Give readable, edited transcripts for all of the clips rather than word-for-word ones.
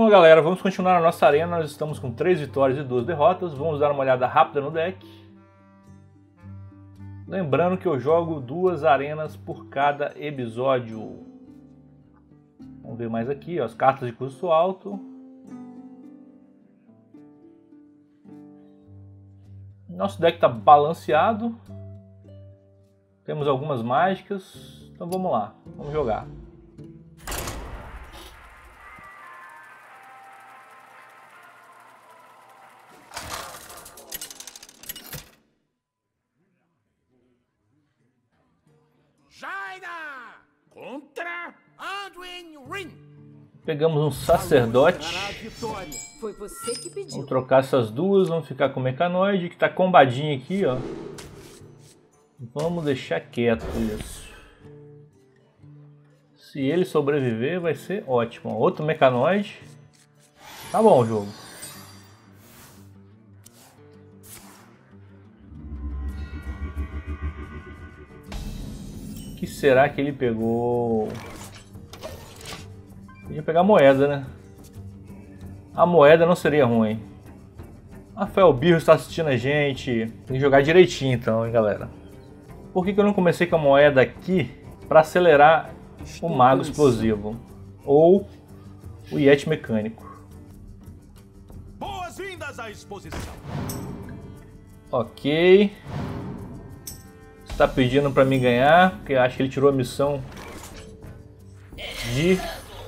Bom, galera, vamos continuar a nossa arena. Nós estamos com 3 vitórias e 2 derrotas. Vamos dar uma olhada rápida no deck. Lembrando que eu jogo 2 arenas por cada episódio. Vamos ver mais aqui, ó, as cartas de custo alto. Nosso deck está balanceado. Temos algumas mágicas. Então vamos lá, vamos jogar. Jaina contra Anduin Wrin. Pegamos um sacerdote. Foi você que pediu. Vamos trocar essas duas, vamos ficar com o mecanoide que está combadinho aqui, ó. Vamos deixar quieto isso. Se ele sobreviver vai ser ótimo. Outro mecanoide. Tá bom o jogo. O que será que ele pegou? Podia pegar a moeda, né? A moeda não seria ruim. Rafael Birro está assistindo a gente. Tem que jogar direitinho então, hein, galera. Por que eu não comecei com a moeda aqui? Para acelerar o mago explosivo. Ou o Yeti mecânico. Boas-vindas à exposição. Ok. Está pedindo para mim ganhar, porque acho que ele tirou a missão de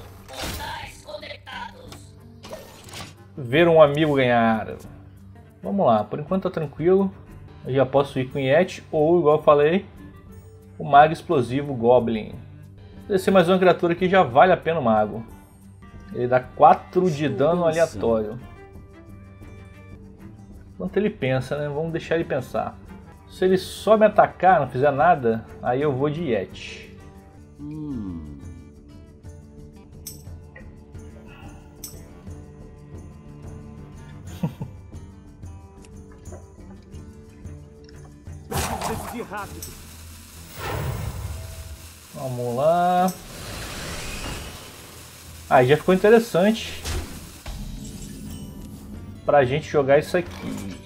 ver um amigo ganhar. Vamos lá, por enquanto tá tranquilo. Eu já posso ir com o Yeti ou, igual eu falei, o Mago Explosivo Goblin. Descer mais uma criatura aqui já vale a pena o Mago. Ele dá 4 de dano aleatório. Enquanto ele pensa, né? Vamos deixar ele pensar. Se ele só me atacar, não fizer nada, aí eu vou de Yeti. Decidi rápido. Vamos lá. Aí já ficou interessante pra gente jogar isso aqui.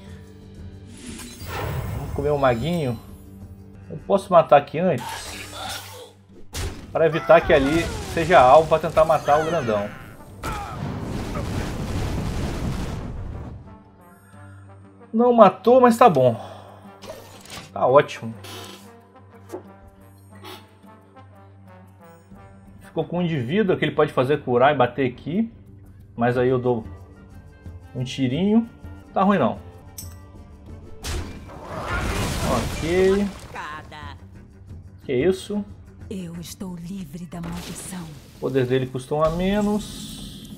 Vamos comer um maguinho. Eu posso matar aqui antes para evitar que ali seja alvo para tentar matar o grandão. Não matou, mas tá bom. Tá ótimo. Ficou com 1 de vida, que ele pode fazer curar e bater aqui. Mas aí eu dou um tirinho. Tá ruim não. Ok. Que isso? Eu estou livre da maldição. O poder dele custa 1 a menos.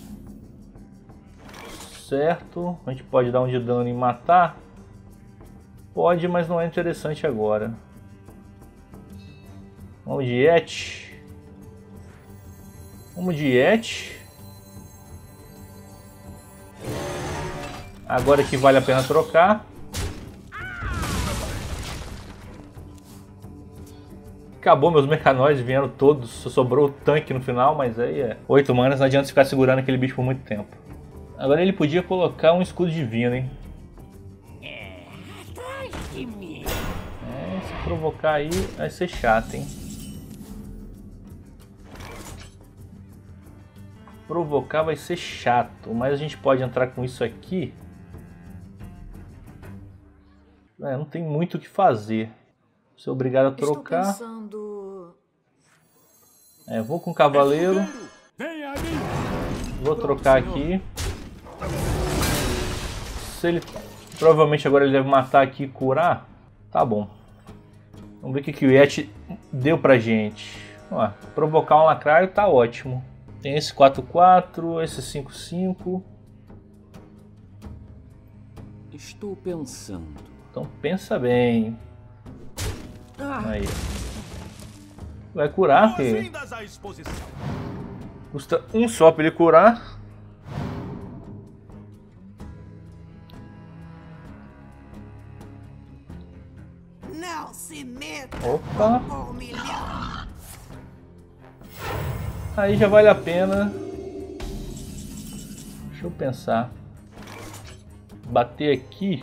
Certo. A gente pode dar um de dano e matar. Pode, mas não é interessante agora. Vamos de Yeti. Vamos de Yeti. Agora que vale a pena trocar. Acabou, meus mecanoides vieram todos. Só sobrou o tanque no final, mas aí é 8 manas, não adianta ficar segurando aquele bicho por muito tempo. Agora ele podia colocar um escudo divino, hein? Se provocar aí vai ser chato, hein? Provocar vai ser chato, mas a gente pode entrar com isso aqui. Não tem muito o que fazer. Sou obrigado a trocar. Vou com o cavaleiro. Vou trocar aqui. Se ele... Provavelmente agora ele deve matar aqui e curar. Tá bom. Vamos ver o que o Yeti deu pra gente. Ó, provocar um lacraio tá ótimo. Tem esse 4-4, esse 5-5. Estou pensando. Então pensa bem. Aí. Vai curar, porque custa 1 só pra ele curar. Não se meta. Opa. Aí já vale a pena Deixa eu pensar. Bater aqui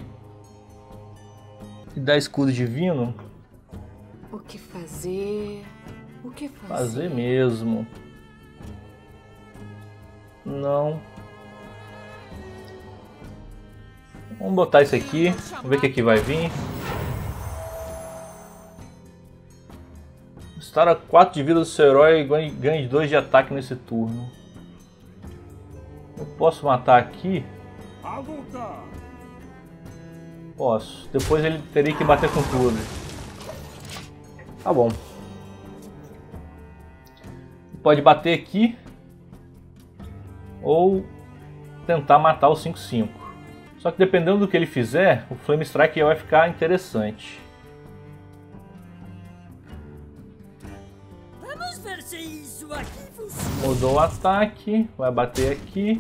e dar escudo divino. O que fazer? O que fazer? Fazer mesmo. Não. Vamos botar isso aqui. Vamos ver o que aqui vai vir. Restaura 4 de vida do seu herói e ganhe 2 de ataque nesse turno. Eu posso matar aqui? Posso. Depois ele teria que bater com tudo. Tá bom. Pode bater aqui. Ou tentar matar o 5/5. Só que dependendo do que ele fizer, o Flame Strike já vai ficar interessante. Vamos ver se isso aqui funciona. Mudou o ataque. Vai bater aqui.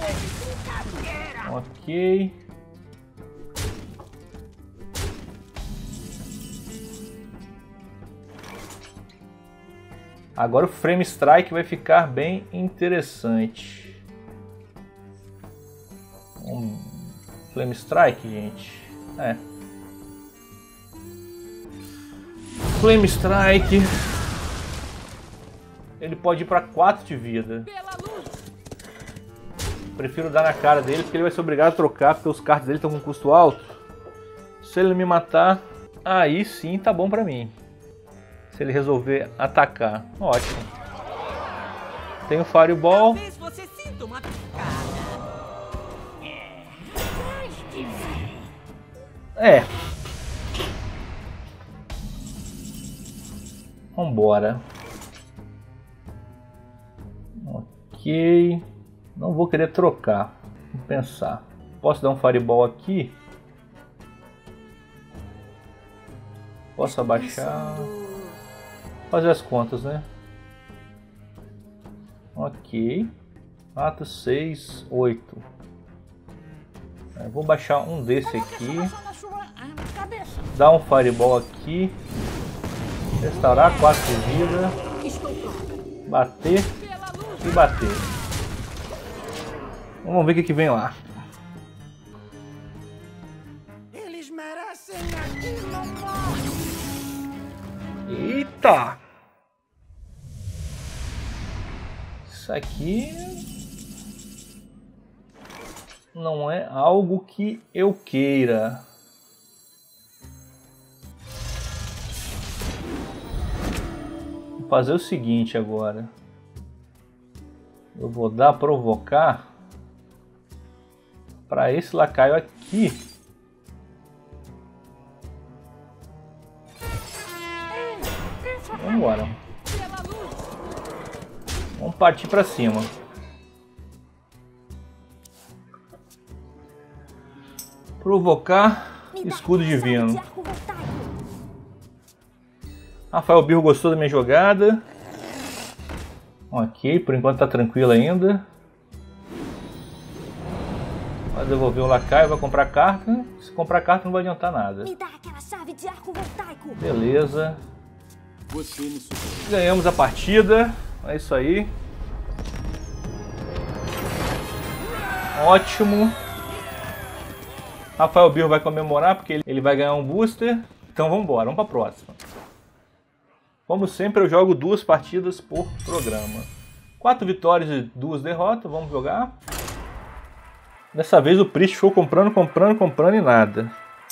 Ok. Agora o Flame Strike vai ficar bem interessante. Flame Strike, gente. Flame Strike. Ele pode ir para 4 de vida. Prefiro dar na cara dele porque ele vai ser obrigado a trocar porque os cards dele estão com custo alto. Se ele me matar, aí sim tá bom pra mim. Se ele resolver atacar, ótimo. Tem o Fireball. Talvez você sinta uma picada. Vambora. Ok. Não vou querer trocar. Vou pensar. Posso dar um Fireball aqui? Posso abaixar? Fazer as contas, né? Ok. 4, 6, 8. Vou baixar um desse aqui. Dar um Fireball aqui. Restaurar 4 de vida. Bater e bater. Vamos ver o que vem lá. Eles merecem aquilo. Eita! Isso aqui não é algo que eu queira. Vou fazer o seguinte agora. Eu vou dar provocar para esse lacaio aqui. Vamos embora. Vamos partir para cima. Provocar escudo divino. Rafael Birro gostou da minha jogada. Ok, por enquanto tá tranquilo ainda. Vai devolver o lacaio, vai comprar carta. Se comprar carta não vai adiantar nada. Me dá aquela chave de arco voltaico. Beleza. Você me superou. Ganhamos a partida. É isso aí. Ótimo. Rafael Birro vai comemorar porque ele vai ganhar um booster. Então vamos embora, vamos para a próxima. Como sempre eu jogo 2 partidas por programa. 4 vitórias e 2 derrotas, vamos jogar. Dessa vez o Priest ficou comprando e nada.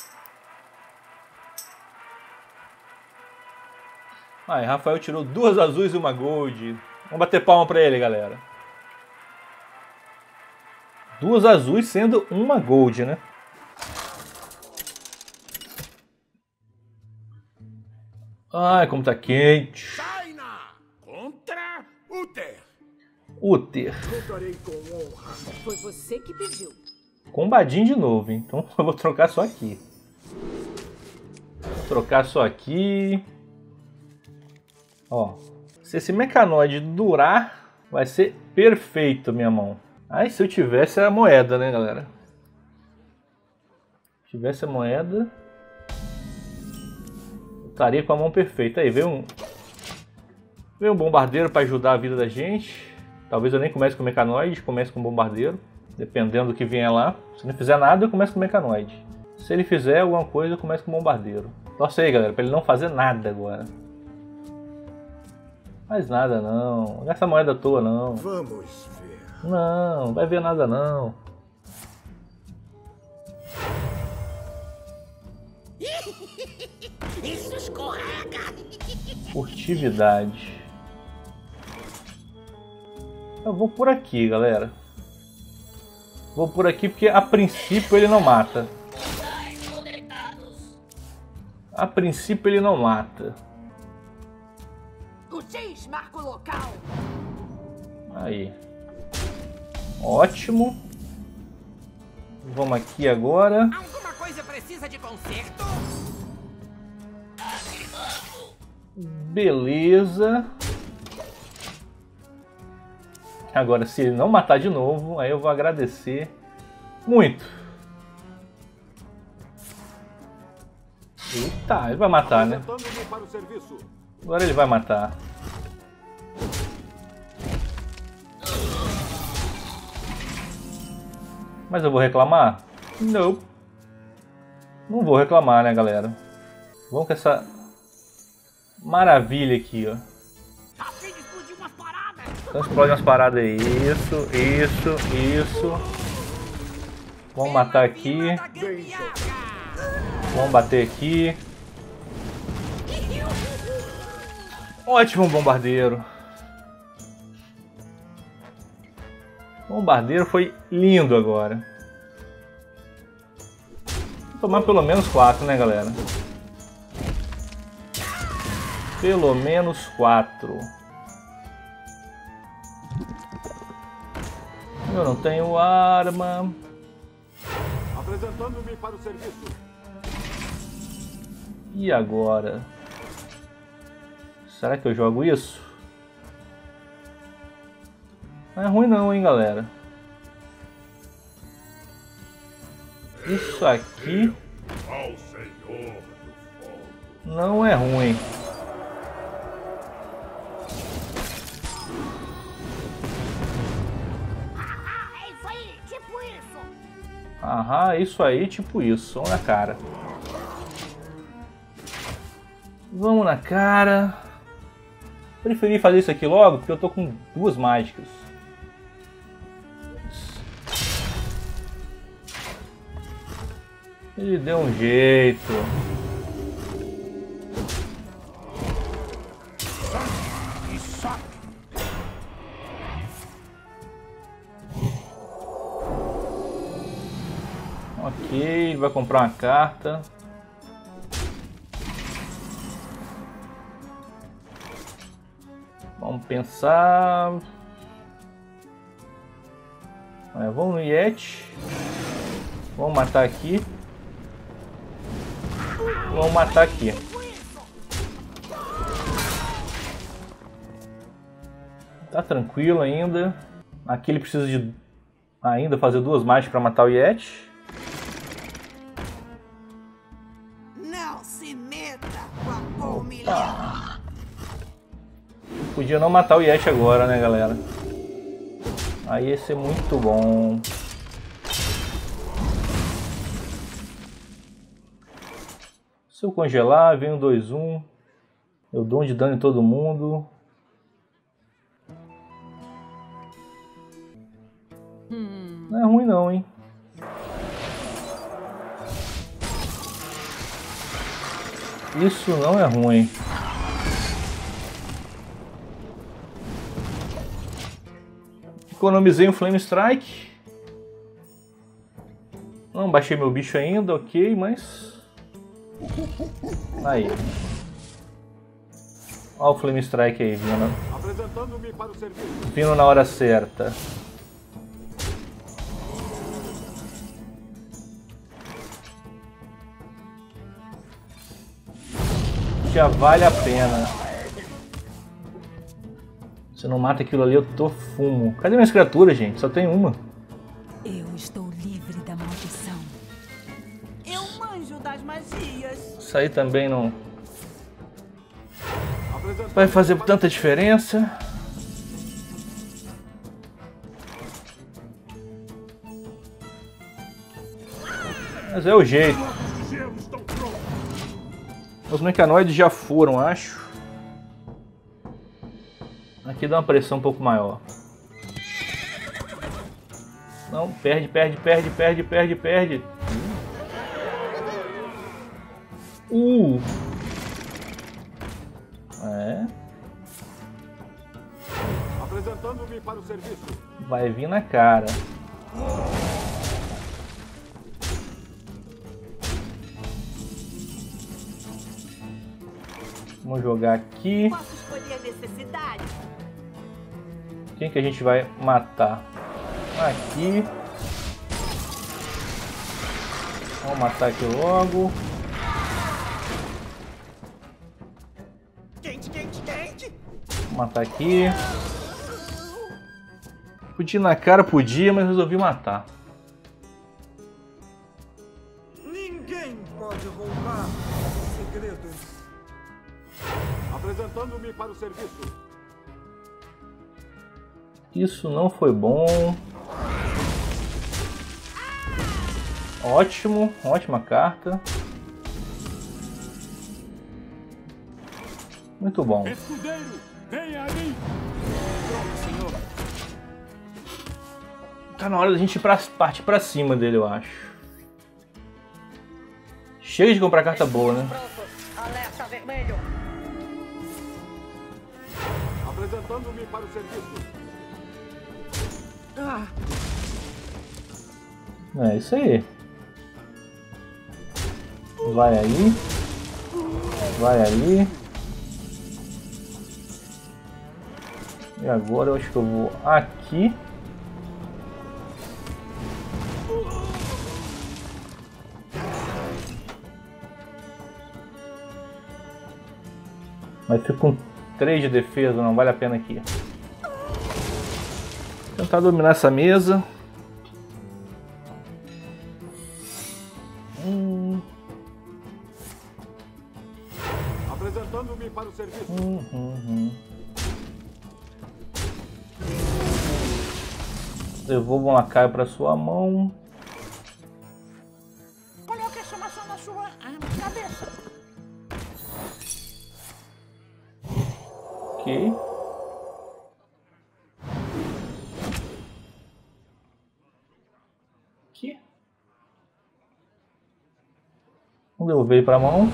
Aí, Rafael tirou 2 azuis e 1 gold. Vamos bater palma pra ele, galera. 2 azuis sendo 1 gold, né? Ai, como tá quente. China contra Uther. Uther. Lutarei com honra. Foi você que pediu. Combadinho de novo, então eu vou trocar só aqui. Vou trocar só aqui. Ó, se esse mecanoide durar, vai ser perfeito, minha mão. Aí se eu tivesse a moeda, né, galera? Se tivesse a moeda, eu estaria com a mão perfeita. Aí veio um bombardeiro para ajudar a vida da gente. Talvez eu nem comece com o mecanoide, comece com o bombardeiro. Dependendo do que vier lá. Se não fizer nada, eu começo com o mecanoide. Se ele fizer alguma coisa, eu começo com o bombardeiro. Torce aí, galera, pra ele não fazer nada agora. Faz nada não. Não gasta moeda à toa não. Vamos ver. Não, não vai ver nada não. Isso escorrega. Furtividade. Eu vou por aqui, galera. Vou por aqui porque a princípio ele não mata. A princípio ele não mata. O X marca o local. Aí. Ótimo. Vamos aqui agora. Alguma coisa precisa de conserto? Beleza. Agora, se ele não matar de novo, aí eu vou agradecer muito. Eita, ele vai matar, né? Agora ele vai matar. Mas eu vou reclamar? Não. Não vou reclamar, né, galera? Vamos com essa maravilha aqui, ó. Então explode umas paradas aí. Isso. Vamos matar aqui. Vamos bater aqui. Ótimo, bombardeiro. O bombardeiro foi lindo agora. Vou tomar pelo menos 4, né, galera? Pelo menos 4. Eu não tenho arma. Apresentando-me para o serviço. E agora? Será que eu jogo isso? Não é ruim não, hein, galera. Isso aqui não é ruim. Aham, isso aí, tipo isso. Vamos na cara. Vamos na cara. Preferi fazer isso aqui logo porque eu tô com 2 mágicas. Ele deu um jeito. Ok, ele vai comprar uma carta. Vamos pensar. Vamos no Yeti. Vamos matar aqui. Vamos matar aqui. Tá tranquilo ainda. Aqui ele precisa de ainda fazer 2 mágicas para matar o Yeti. Não se meta com a humilhar. Podia não matar o Yeti agora, né, galera? Aí ia ser muito bom. Se eu congelar, vem um 2-1. Eu dou um de dano em todo mundo. Não é ruim não, hein? Isso não é ruim. Economizei um Flame Strike. Não baixei meu bicho ainda, ok, mas... Aí. Olha o Flame Strike aí vindo. Apresentando-me para o serviço. Vindo na hora certa. Já vale a pena. Se não mata aquilo ali, eu tô fumo. Cadê minhas criaturas, gente? Só tem uma. Eu estou livre da maldição. Eu manjo das magias. Isso aí também não vai fazer tanta diferença. Mas é o jeito. Os mecanoides já foram, acho. Aqui dá uma pressão um pouco maior. Não, perde. É. Apresentando-me para o serviço. Vai vir na cara. Vamos jogar aqui. Posso escolher a necessidade? Quem que a gente vai matar? Aqui. Vamos matar aqui logo. Quente. Vou matar aqui. Podia ir na cara, podia, mas resolvi matar. Ninguém pode roubar segredos. Apresentando-me para o serviço. Isso não foi bom. Ótimo, ótima carta. Muito bom. Escudeiro, venha a mim. Tá na hora da gente partir pra cima dele, eu acho. Chega de comprar carta boa, né? Alerta vermelho. Apresentando-me para o serviço. É isso aí. Vai aí. Vai ali. E agora eu acho que eu vou aqui. Mas fico com 3 de defesa, não vale a pena aqui. Tentar dominar essa mesa. Apresentando-me para o serviço. Devolva um lacaio para sua mão. Coloque a chamação na sua cabeça. Ok. Aqui. Vamos devolver ele para a mão.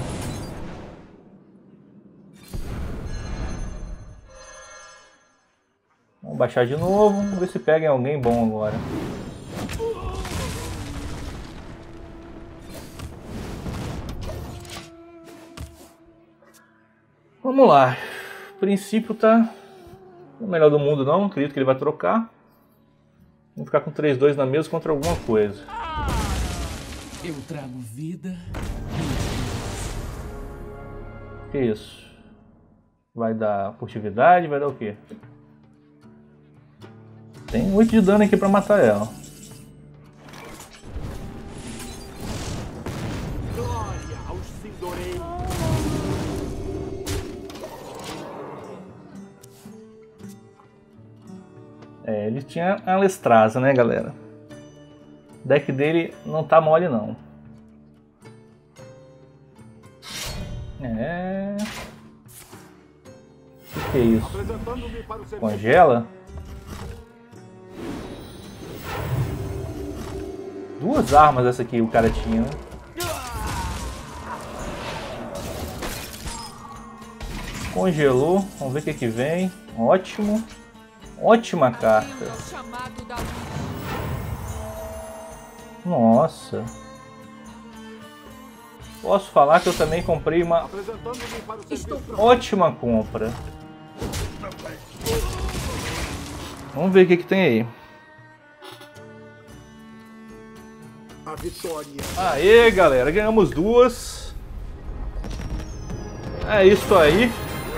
Vamos baixar de novo. Vamos ver se pega em alguém bom agora. Vamos lá. O princípio tá o melhor do mundo, não. Acredito que ele vai trocar. Vamos ficar com 3-2 na mesa contra alguma coisa. Eu trago vida. Que isso? Vai dar furtividade? Vai dar o quê? Tem 8 de dano aqui pra matar ela. Glória aos Sindoreiros. É, ele tinha a Lestrasa, né, galera? O deck dele não tá mole, não. É... O que é isso? Apresentando-me para o serviço. Congela? 2 armas essa aqui o cara tinha, né? Congelou. Vamos ver o que que vem. Ótimo. Ótima carta. Nossa. Posso falar que eu também comprei uma Apresentando-me para o serviço. ótima compra. Vamos ver o que que tem aí. A vitória. Aê, galera, ganhamos 2. É isso aí.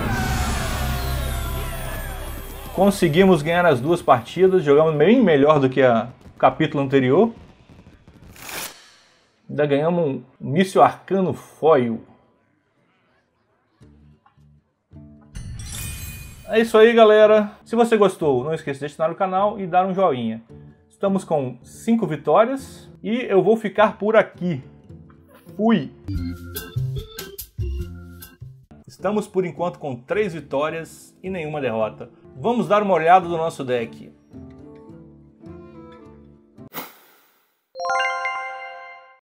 Conseguimos ganhar as 2 partidas. Jogamos bem melhor do que o capítulo anterior. Ainda ganhamos um míssil arcano foil. É isso aí, galera. Se você gostou, não esqueça de assinar o canal e dar um joinha. Estamos com 5 vitórias e eu vou ficar por aqui. Fui! Estamos por enquanto com 3 vitórias e nenhuma derrota. Vamos dar uma olhada no nosso deck.